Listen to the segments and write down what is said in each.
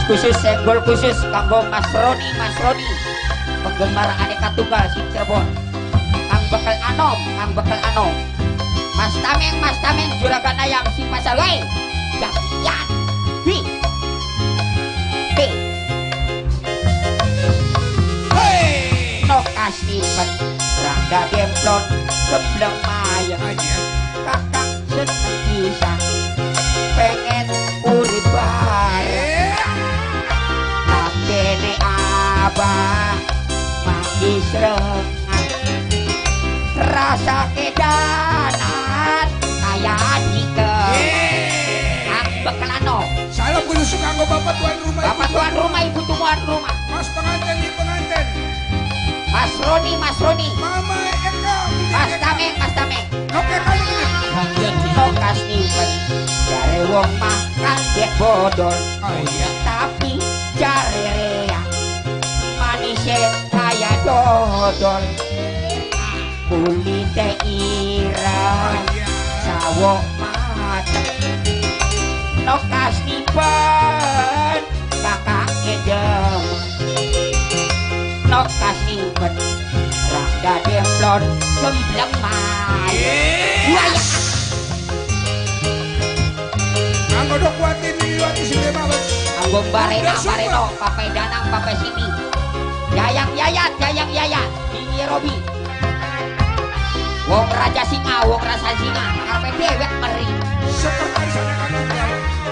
khusus senggol khusus kanggo Mas Roni penggemar aneka tunggal si Cirebon. Kang bekal anom Mas Tameng juragan ayam si pasar lain jakian hi no kasih pen rangga demplon gembleng maya kakak seneng pisang pengen urip bareng kene abah magis rengan rasa kedanan kaya dike ang bekelano salam khusus kanggo bapak tuan rumah ibu tuan rumah mas pengantin Mas Roni mama Eka Mas Tameng oke kali tokas nipen jare wong makan dek bodol iya tapi jare rea manisnya kaya dodol kulite irang sawo mateng tokas nipen kakak edem tokas nipen rangga demplon gembleng buaya anggo dok kuatin liwati sini babas anggo bareno papai danang papai sini yayang yayat ini Robi wong raja singa rasa singa kape dewek meri sekretaris ada kakak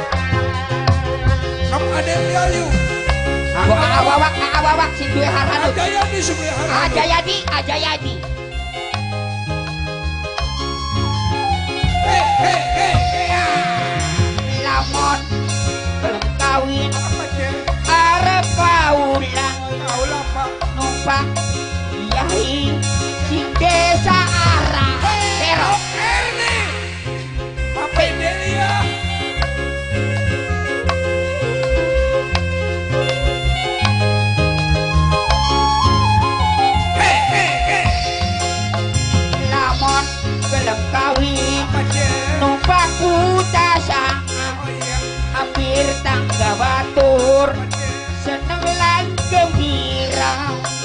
kamu ada liayu anggo awawak si duwe harhanut Ajayadi lamun belum kawin arep kaulang numpak yai sing desa arah pero Papai Delia lamun belum kawin numpak kutasang hampir tangga batur seneng lan gembira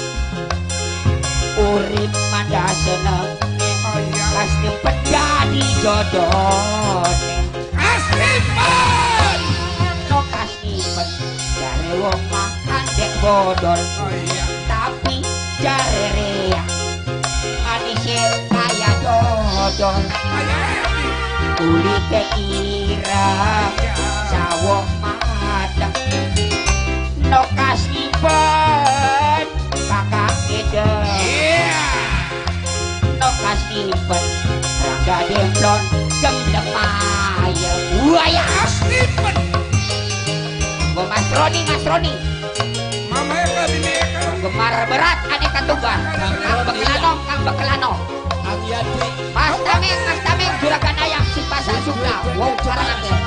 urip manda seneng pasti penjadi jodoh Aslipan no kasipan jare wong makan dek bodol tapi jare rea manisnya kaya dodol kulite irang sawo mateng no kasipan kakak edem no kasipan rangga demplon gembleng maya buaya Aslipan gua Mas Roni Mama Eka Bini Eka gemar berat aneka tunggal kang bekelano Mas Tameng juragan ayam si pasar suka wow carangan deh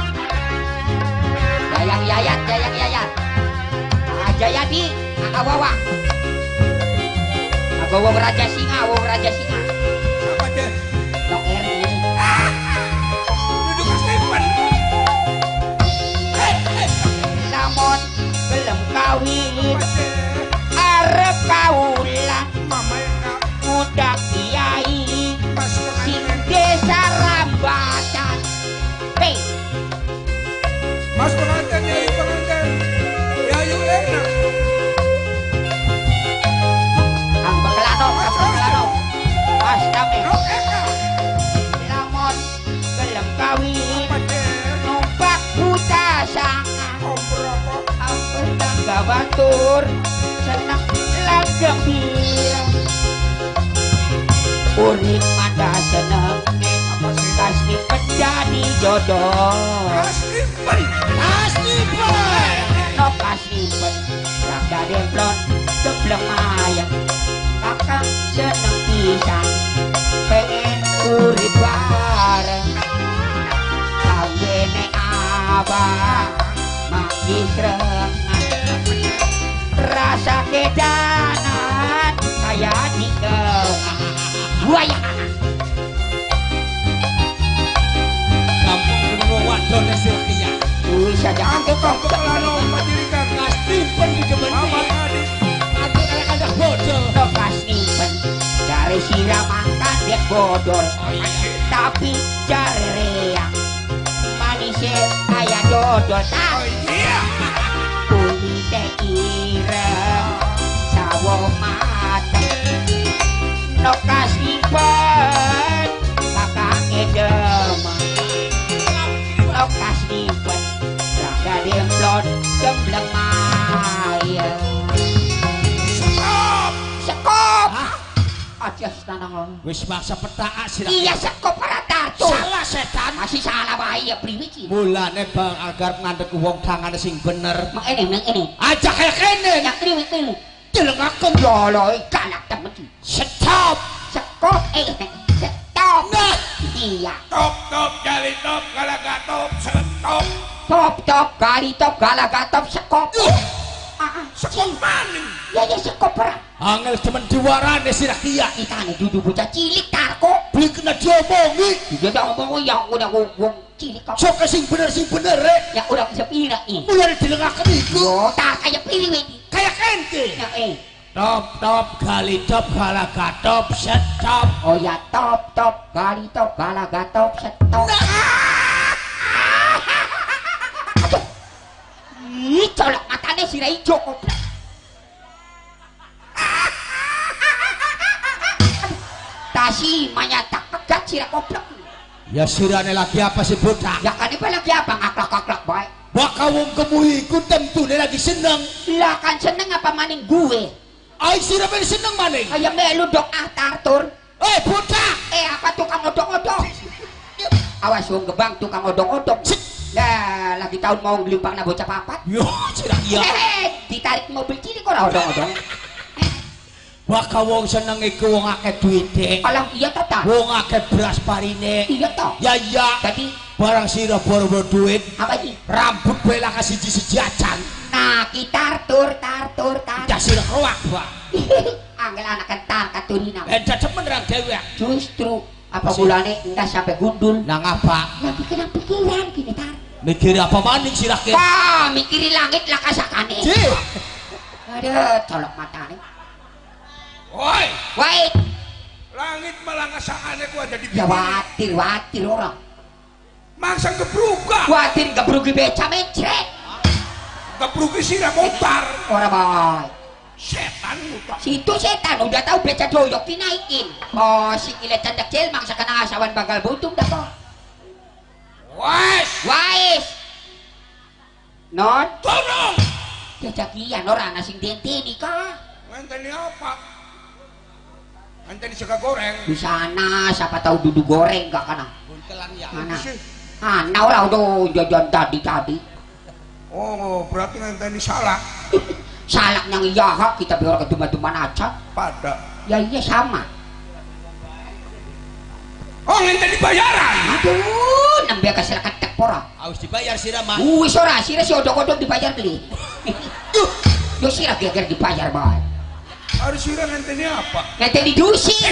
yayang yayat Ajayadi Awawa wong raja singa siapa deh Dok Erni duduk Aslipan lamun belum kawin arep kaulang Mama Eka muda kiai Mas sing pengantin desa rambatan Mas pengantin Yayu enak kang bekelano Mas Tameng Dok Eka lamun belum kawin apa deh numpak kutasang om berapa hampir tangga batur seneng lan gembira urip manda seneng apa sih pasti penjadi jodoh Aslipan no kasipan rangga demplon gembleng mayang kakak seneng pisang pengen urip bareng kawene abah magis rengan rasa kedanan kaya dike buaya Kampung Gunung Wadon Sylvia. bisa jangan Angkut kelano Jare sira mangkat dek bodol tapi jare reang manise kaya dodol tak kulite ireng sawo mateng nokas ipan kakake demen nokas ipan raga demplon gembleng maya sekop aja stanang wis maksa petak sira iya sekop para tato salah setan masih salah bae ya priwi iki mulane bang agar ngandhek wong tangane sing bener mak ini aja kaya kene ya priwi delengaken lolo galak temen stop sekop stop nah iya Top jali top galaga top stop. top gali top galaga top sekop Sekop maning. ya sekop para angel temen diwarane sira kiya itane dudu bocah cilik tarko beli kena diomongi dia dak ngomong yang udah wong cilik kok sok sing bener rek ya udah bisa pira nih mulane dilengaken iku yo tak kayak priwi kaya kente ya top gali top galaga top stop oh ya top gali top galaga top stop ih colok matane sira ijo goblok tasi manyata kegat sira goblok ya sirane lagi apa sih bocah ya kan ini lagi apa ngaklak-ngaklak baik baka wong kemuhi ku tentune lagi seneng lah kan seneng apa maning gue ai sira ben seneng maning kayak melu dok Tartur bocah apa tukang odong-odong awas wong gebang tukang odong-odong lah lagi tahun mau ngelimpang na bocah papat yo sira iya ditarik mobil cilik ora odong-odong baka wong seneng iku wong akeh duite alam iya tata wong akeh beras parine iya toh ya iya jadi barang sira boro-boro duit apa sih rambut bela kasih siji acan nah kita Tartur dah sira keluak Pak angel anak kentar katurina beda cemen rang dewek justru apa gulane enggak sampai gundul nang apa ya pikiran gini tar mikir apa maning sirah ke wah mikirin langit lah kasakane aduh colok matane Woi, wait langit malah ngasakane ku ada di ya watir orang mangsa gebruka. watir gebrugi beca mencret Gebruki sira motor. orang boy Setan mutak. situ setan udah tahu beca doyok dinaikin oh si kilet candak cel mangsa kena asawan bakal butuh dah kok wais non Tolong. jajakian orang asing denteni kah Nganteni apa? Nganteni sega goreng. di sana siapa tahu duduk goreng gak kana buntelan ya mana ana orang udah jajan tadi Oh, berarti nganteni salak. salak yang iya hak kita biar keduma-duman aja Pada. ya iya sama Oh, nganteni bayaran. aduh nambah kasih ketek pora harus dibayar sirah mah wih sora sira si odong-odong dibayar beli yo sira geger dibayar boy Harus sira nganteni apa? nanti didusin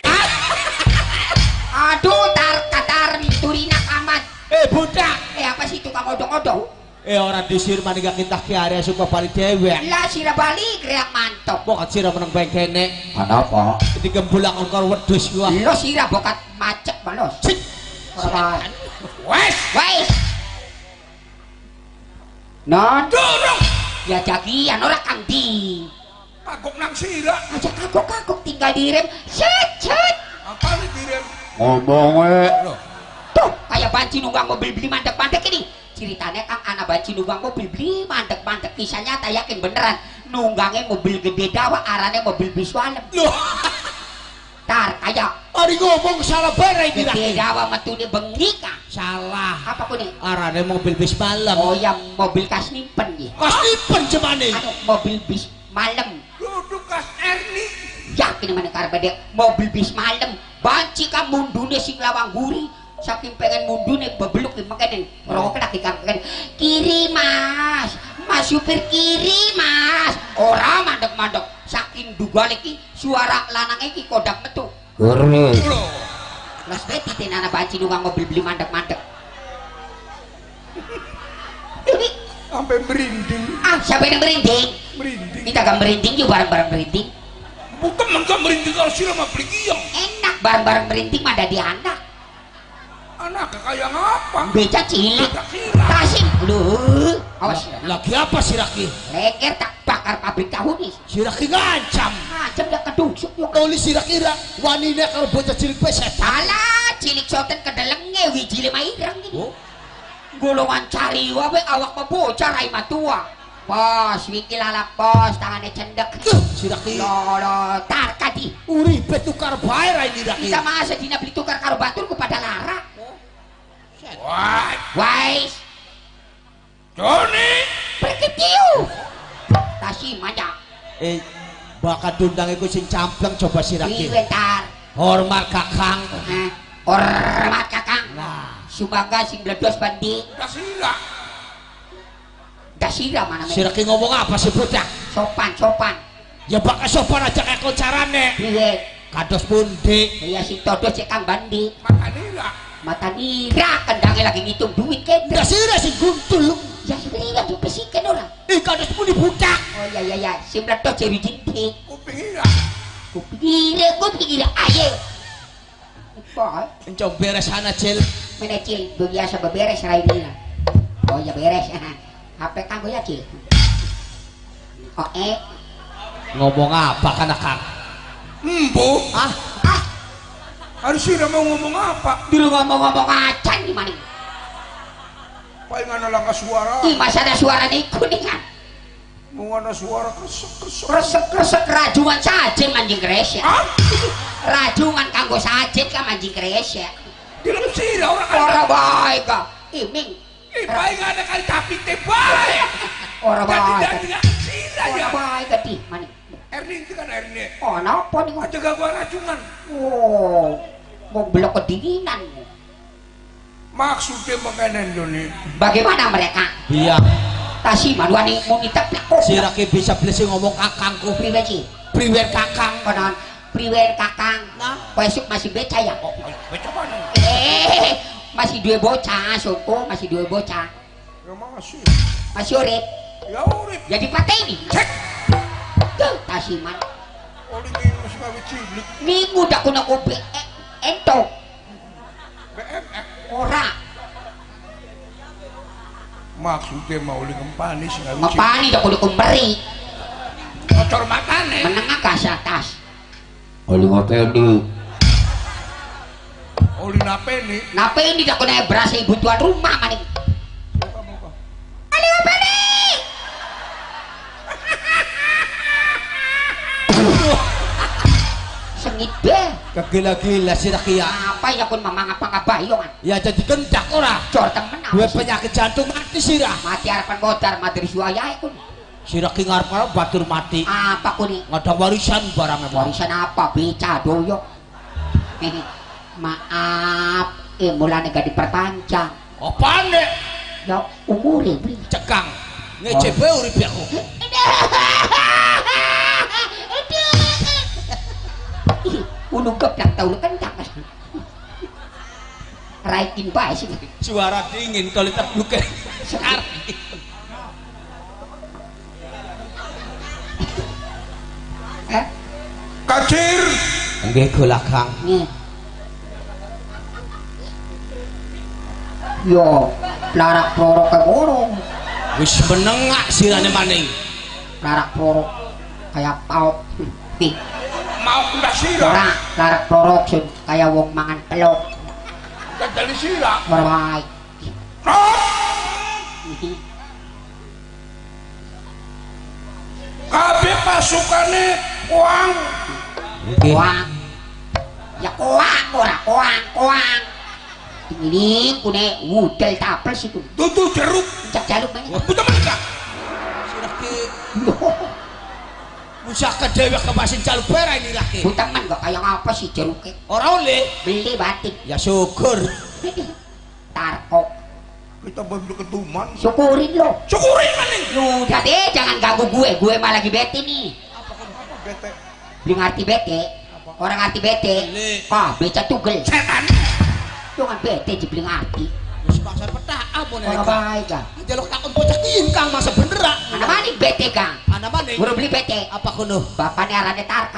aduh katar turina amat budak apa sih tukang odong-odong orang disir maning gak kita ki area suka balik dewek lah sira balik reak mantap bokat sirah menang bengkene kenapa di gembulang engkau wedus gua lo sira bokat macet balos wes non Dorong. ya jagian orang kang di Kagok nang sira. aja kagok tinggal direm set Apa nih direm? ngomong tuh kayak banci nunggang mobil beli mandek-mandek ini ceritanya kang anak banci nunggang mobil beli mandek-mandek kisah nyata yakin beneran nunggangnya mobil gede dawa arahnya mobil biswalem loh tar kayak hari ngomong salah bareng gede kira dawa metune bengi kang salah apa pun nih arane mobil bis malam oh yang mobil kas nimpen ya kas nipen cemane anu mobil bis malam Duduk kas Erni. yakin mana karbede mobil bis malam banci ka mundune sing lawang guri saking pengen mundune bebeluk makanya rokok lagi kan kiri mas supir kiri mas orang mandek saking duga lagi suara lanang iki kodak metu gurih Loh. las beti tenana banci nunggang mobil beli mandek Sampai merinding. siapa yang merinding Merinding. kita kan merinding juga bareng-bareng merinding temen kan merintih kalau sila mah beli giang. Enak bareng-bareng merinting mah ada di anak. Anaknya kayak ngapa? Beca cilik. Anak sila. Tasim. Aduh. Awas. Lagi apa si Raki? Leker tak bakar pabrik tahu nih. Si Raki ngancam. Macam dah kedusuk yuk. Tulis si Raki wanita kalau bocah cilik peset. Salah, cilik soten kedelenge wiji lima irang gini. Oh. Golongan cari wae awak mabocah rai matua. Bos, wiki lalap bos, tangannya cendek. Si Raki Lolo, tar kadi. uripe tukar bae ra ini Raki. Kita masa dina beli tukar karo batur kepada lara. Wah, Wais, Joni. berketiu. Tasi manja. Bakat tundang iku sing campleng coba si Raki. Bentar. Hormat kakang. Hormat kakang. Nah, Sumbaga sing bledos bandi. Udah sila. Dasira mana si Raki ngomong apa sih bocah? Sopan. Ya bakal sopan aja kayak carane. Piye? Kados pundi? Ya si Todo cek Kang Bandi. Mata nila. Mata nira kendangnya lagi ngitung duit kan. Dasira si guntul. Ya sebenarnya dipesikan orang. Kados pundi budak. Oh ya. Si meledos jadi jintik. Kuping nila. Kupikir aja. Boy, Encong beres sana cil. menecil biasa beberes rai nila. Oh ya beres. HP kamu ya cil. Oh Ngomong apa kan akang? Embo. Ah, Harus sila mau ngomong apa? dulu ngomong-ngomong acan di mana? Paling ana lang ka suara. Ih masa ada suara nih kuningan. Mau ana suara kesek-kesek. Resek-resek rajungan sajen manjing kresek. Ah? Rajungan kanggo sajen kan manjing kresek. Di lang sila orang kan. Ora baik ka. Iming. Paling ada kali tapi tebay. Ora baik. Jadi sila ya. Ora baik ka di mana? Ernie itu kan Ernie. Oh napa nih? Aja gangguan racungan. Oh. Mau belok kedinginan. Maksudnya makanan Joni. Bagaimana mereka? iya. Tasi manuani mau nitap plakok. Si Raki bisa beli ngomong kakangku. Pribadi. Priwer kakang. Konon. Priwer kakang. Nah. Besok masih beca ya kok. Baca mana? Masih dua bocah, Soko masih dua bocah. Ya masih. Masih urip. Ya urip. Jadi pateni. Cek. Tuh, tasiman. Oli kayo masih kami cilik. Minggu dah kuna kopi. Ento. BMX. Ora. Maksudnya mau uli kempanis nggak lucu. Mapani dah kuna kumberi. Kocor makane. Menengah ke atas. Oli ngopeni. Oli napeni. Napa ini dah kuna berasa ibu tuan rumah maning. Muka muka. Ali ngopeni. Sengit be. Kegila-gila si Raki ya. Apa ya kun mamang-apa bayongan. Ya jadi gendak ora. Cor temen Dua apa sih? penyakit jantung mati sih dah. Mati harapan modar mati suaya kun. Si Raki ngarep batur mati. Apa kun nih? Ada warisan barangnya bang. Warisan apa? Beca doyok. Maaf, mulanya gak diperpanjang. Apaan deh? Ya umure beli. Cekang. Ngecepe urip aku. Ulung keplak tau lu kencang. Raikin bae sih. Suara dingin kalau terbuka. Sekarang. Kacir. Nggih kula Kang. Nih. Yo, larak prorok ke borong. Wis menengak sirane maning. Larak prorok kayak pauk. Nih, Mau udah sila. ora larak prorok sun kayak wong mangan pelok. Dan dari sila. Ora bae. Kabeh pasukane uang. Koang. Ya koang ora koang. Ini kune wudel taples itu. Tutu jeruk. Cak jaluk banyak. Buta menikah. Si Raki usaha dewek kepasin jaluk pera ini laki. Buteman kok kayak apa sih jeruknya? Ora oleh. Beli batik. Ya syukur. Tarkok. Kita belum ketuman. Syukurin lo. Syukurin maning. Udah deh jangan ganggu gue malah lagi bete nih. Apa bete? Belum ngerti bete. Orang ngerti bete. Beli. Ah beca tugel. Setan. Jangan bete jebling arti. Wis paksa petah apa takon Ora bae Kang. Jaluk takon bocah ingkang masa bener ah. Ana mani bete Kang. Ana maning. Guru beli bete. Apa kuno? Bapakne arane Tarka.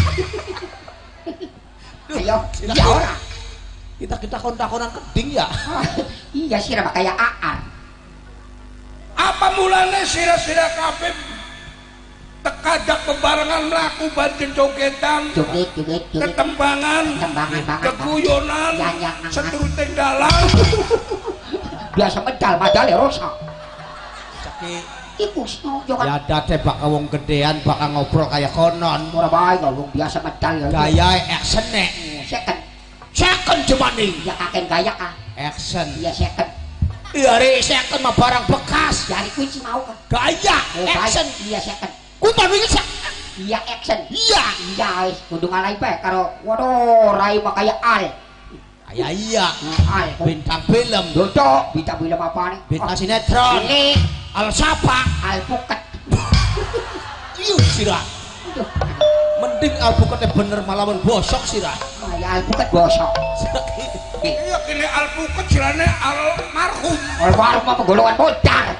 Ayo, ya ora. Kita kon-takonan keding ya. Iya sira kayak Aan. Apa mulane sira-sira kabeh tekajak bebarengan mlaku banjing jogetan, Joget. ketembangan, Tembangan banget. keguyonan, Ya, setruteng dalang. Biasa medal madale rosa. Ceki Iku sing yo ya kan. date bakal wong gedean bakal ngobrol kayak konon. Ora bae ngomong biasa medal ya. Gaya action nek. Second cuma nih. Ya kakek gaya Kang. Action. Iya second. Iya re second mah barang bekas. Dari kunci mau Kang. Gaya Oh, action. Iya second. Kumpul bisa. Iya action. Iya. Iya wis kudu ngalai bae karo waduh rai mah kayak Al. Ayah iya. Al. Bintang film. Dodok bintang film apa nih? Bintang sinetron. Ini Al Sapa. alpukat. Iu sirah. Mending alpukatnya bener malah bosok sirah. Ya alpukat bosok. Iya kene alpukat jirane almarhum. Almarhum mah golongan bocah.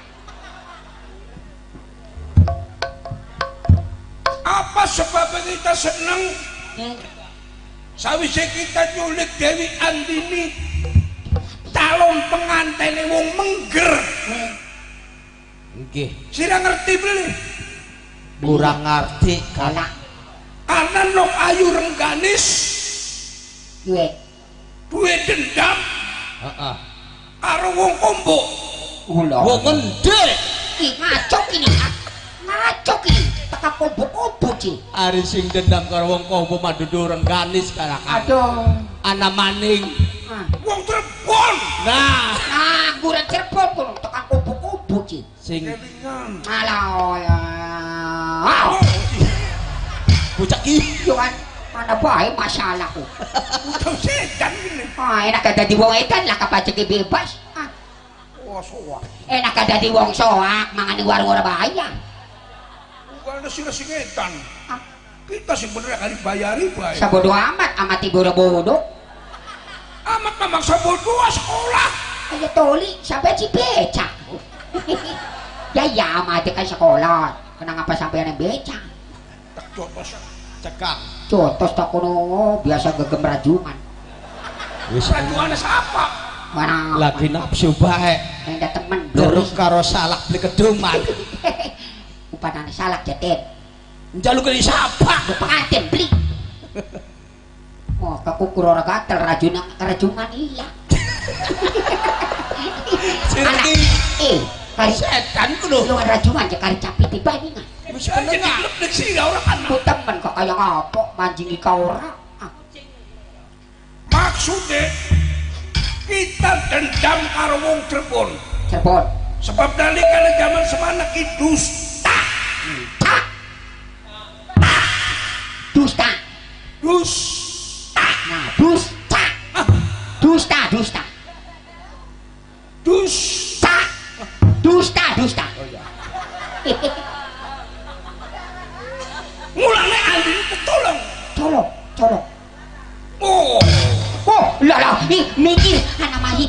Apa sebabnya kita seneng sawise kita nyulik Dewi Andini calon pengantene wong Mengger. Nggih, Sira ngerti beli? kurang ngerti Karena Karena Nok Ayu Rengganis gue duwe dendam heeh. karo wong Kombo. ulah. Wong ngendhe Ih ngacok ini. Ngacok ini. Tekap kobo-kobo sih. ari sing dendam karo wong Kombo mah dudu Rengganis karakan. Aduh. Ana maning. Ah. Wong Cirebon. Nah, Nah, gurang Cirebon kulo tekan kobo-kobo sih. sing Kelingan. Alah ya. Ah. bocah ki Yo kan mana bae masalahku. Udah sedan ini. Ah, enak ada di wong edan lah kapacek bebas. Ah, Wah soak. enak ada di wong soak mangan di warung ora bayar. Bukan sira sing edan. Ah, Kita sing bener kali bayari bae. sabodo amat amati bodo-bodo. Amat memang sabodo sekolah. Ayo toli sampai becak. Ya amati kan sekolah. Kenapa sampai yang becak? Tak jotos. cekak. Contos tak kuno biasa gegem rajungan. Wis Rajuannya siapa? Mana lagi nafsu bae. ada temen Dorong karo salak beli keduman. upanan salak jatet. Njaluk ke siapa? Lu pengantin beli. Oh, kakukur ora gatel rajungan iya. Anak, kali Setan kudu. lu rajungan aja kali capit tiba ini nggak? Wis penengah. Nek sih orang anak. Ku temen kok kayak apa manjingi kau ora. Ah, Maksudnya kita dendam karo wong Cirebon. Cirebon. Sebab dari kala zaman semana ki dusta. Ah. Dusta. Dusta. Nah, dusta. Dusta, dusta. Dusta. Dusta, dusta. Mulane Andi ketolong. Colok. Oh. Oh, lah, mikir anak mayit.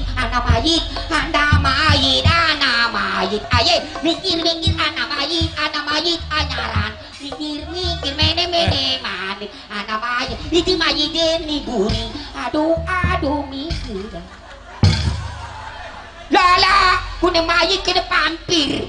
Aye, mikir anak mayit anyaran. Mikir mene mani. Anak mayit, itu mayit ini gurih. Aduh mikir. Lala, kuning mayit kena pampir.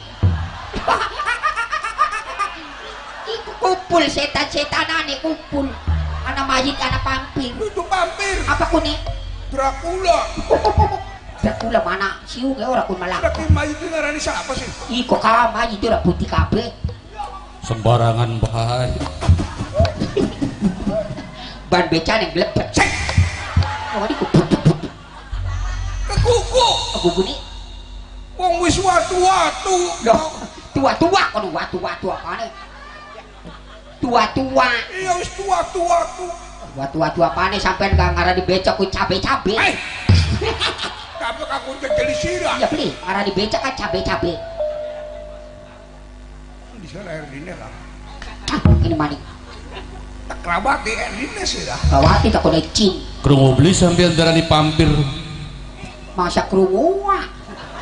Iku kumpul setan-setanane kumpul. Anak mayit, anak pampir. Itu pampir. Apa kuning? Dracula. Dracula mana? Siu ge ora kun malak. Laki mayit itu ngarani siapa sih? Iko ka mayit ora putih kabeh. Sembarangan bae. Ban becan yang glebet. Cek. Oh di kupu. Kekuku. Aku guni. Wong wis watu-watu. Loh, tua-tua kono watu-watu apane? Tua-tua. Iya wis tua-tuatu. Watu-watu apane sampean gak ngarani becak ku cabe-cabe. Eh. Kabeh aku jeli sirah. Iya beli, ngarani becak kan cabe-cabe. Di sana Erdine lah. Ah, ini maning. Tak kerabat di Erdine sih lah. Kawati tak kono cing. Krungu beli sampean darani pampir. Masa krungu.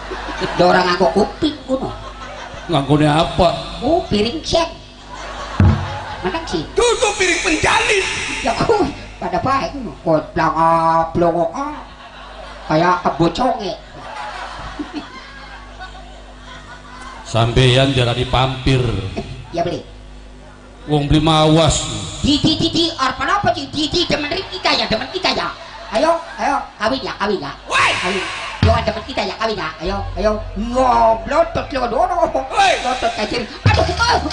Dorang nganggo kuping kuno. Nganggone apa? Oh, piring cek. Manang sih. Tuh piring penjalin. Ya pada baik kuno. Kodlang blongok kayak keboconge. Sampeyan jarani pampir. Ya beli. Wong beli mawas. Di apa sih? Di demen kita ya. Ayo, kawin ya. Woi, Ayo, jangan demen kita ya kawin ya. Ayo. Ngoblotot lo dono. Woi. Lotot kacir. Aduh.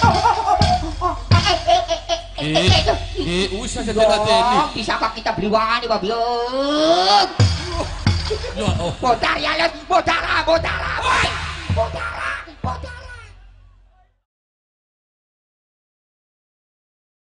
Usah ini. Bisakah kita beli wani babi? Ya, oh. Botar ya, Lot. Botar.